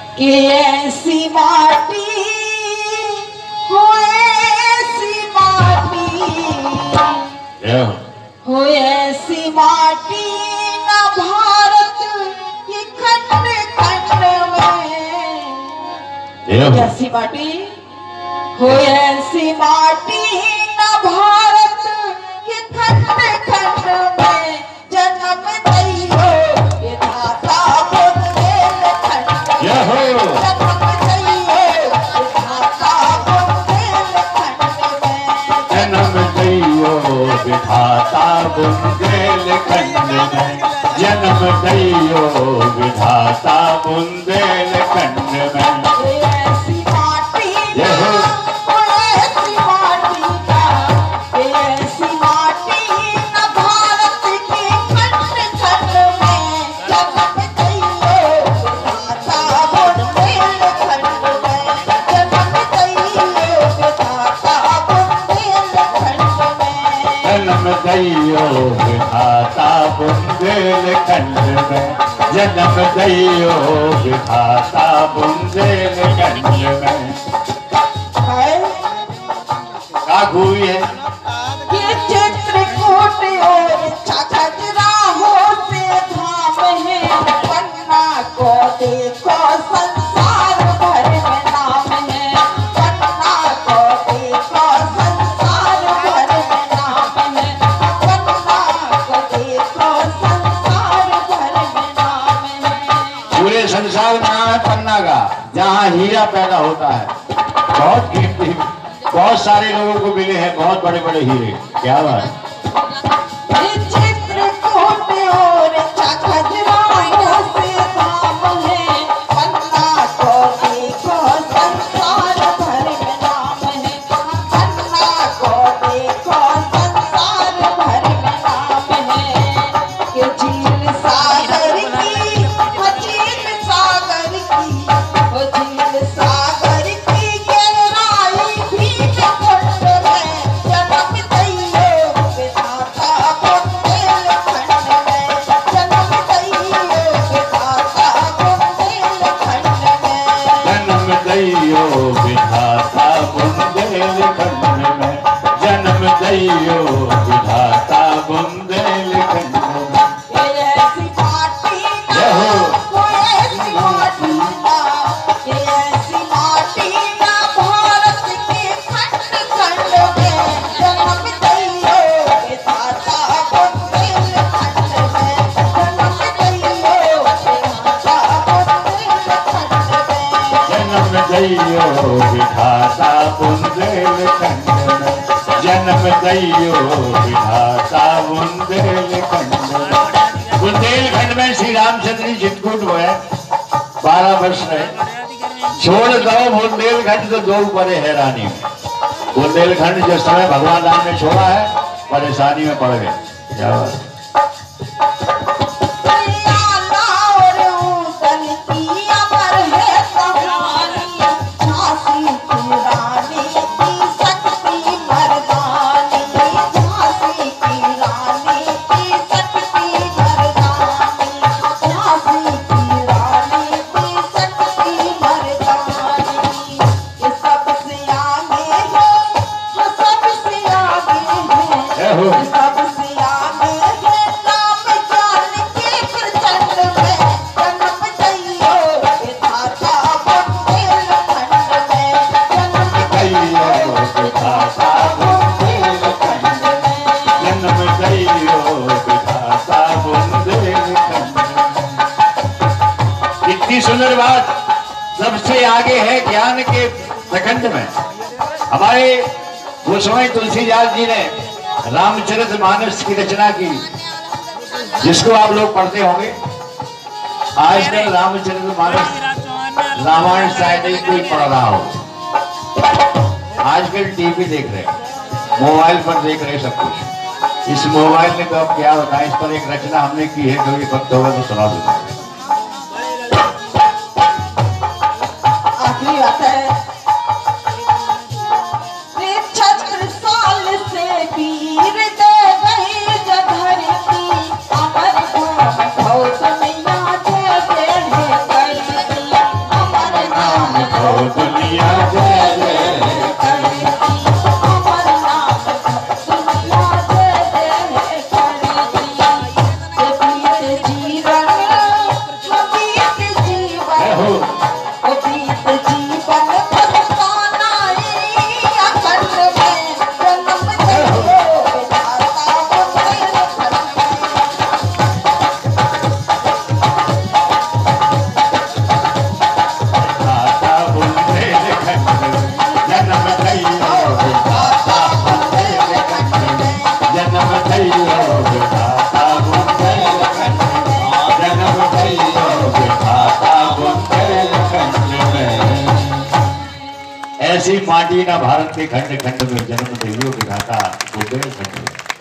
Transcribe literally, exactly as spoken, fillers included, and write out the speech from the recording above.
कि ऐसी माटी हो, ऐसी माटी हो, ऐसी माटी ना भारत ये खंड खंड में। ऐसी माटी हो, ऐसी माटी ना भारत ये खंड खंड में। जन्म दियो विधाता बुंदेलखंड में। जन्म दियो विधाता बुंदेलखंड में। जन्म दियो विधाता बुंदेलखंड में। जन्म दियो विधाता बुंदेलखंड में। ऐसी माटी ना, ऐसी माटी ना, ऐसी माटी ना भारत के खंड खंड में। जन्म दियो विधाता बुंदेलखंड में। जन्म दियो विधाता बुंदेलखंड में। जन्म दियो विधाता बुंदेलखंड में। जन्म दियो विधाता बुंदेलखंड में। क्या खूबी है ये चित्रकूट और खजुराहो से धाम है। पन्ना को देखो संसार भर में नाम है। पन्ना को देखो संसार भर में नाम है। पन्ना को देखो संसार भर में नाम है। पूरे संसार में नाम है पन्ना का, जहाँ हीरा पैदा होता है। बहुत कीमती, बहुत सारे लोगों को मिले हैं बहुत बड़े बड़े हीरे। क्या बात है। चित्रकूट और खजुराहो से धाम है। पन्ना को देखो संसार भर में नाम है। पन्ना को देखो संसार भर में नाम है। कि झील सागर की, वो झील सागर की, वो झील सागर की गहराई भी निकुंज है। जन्म दियो विधाता बुंदेलखंड में। जन्म दियो विधाता बुंदेलखंड में। जन्म दियो विधाता बुंदेलखंड में। जन्म दियो विधाता बुंदेलखंड में। ये ऐसी माटी ना, वो ऐसी माटी ना, ये ऐसी माटी ना भारत के खंड खंड में। जन्म दियो विधाता बुंदेलखंड में। जन्म दियो विधाता बुंदेलखंड में। जन्म दियो विधाता बुंदेलखंड में। जन्म दियो विधाता बुंदेलखंड में। बुंदेलखंड में श्री रामचंद्र जी चित्रकूट हुए बारह वर्ष रहे। छोड़ दो बुंदेलखंड तो दो पड़े हैरानी में। बुंदेलखंड जिस समय भगवान राम ने छोड़ा है परेशानी में पड़ गए। क्या बात है। लाला और ऊदल की अमर है कहानी। झांसी की रानी की शक्ति मर्दानी। झांसी की रानी की शक्ति मर्दानी। झांसी की रानी की शक्ति मर्दानी। ये सबसे आगे है, ये सबसे आगे है, ये सबसे आगे है। नाम जान के प्रचंड में। जन्म दियो विधाता बुंदेलखंड में। जन्म दियो विधाता बुंदेलखंड में। जन्म दियो विधाता बुंदेलखंड में। इतनी सुंदर बात। सबसे आगे है ज्ञान के प्रखंड में। हमारे गोस्वामी तुलसीदास जी ने रामचरितमानस की रचना की, जिसको आप लोग पढ़ते होंगे। आजकल रामचरितमानस रामायण शायद ही कोई पढ़ रहा हो। आजकल टीवी देख रहे, मोबाइल पर देख रहे सब कुछ। इस मोबाइल में तो अब क्या बताएं। इस पर एक रचना हमने की है, कभी वक्त होगा तो सुना दूंगा। आखिरी बात है। छत्र साल से वीर दे गई धरती। अमर भौत मैया जय जय है करती। अमर हो दुनिया जय जय करती अमर नाम दुनिया जय जय करती ये बीत जीवन ये बीत जीवन हो ये बीत जीवन फसाना ही अकल में जन्म दियो विधाता ऐसी माटी का भारत के खंड खंड में जन्म देवियों विधाता बुंदेलखंड में।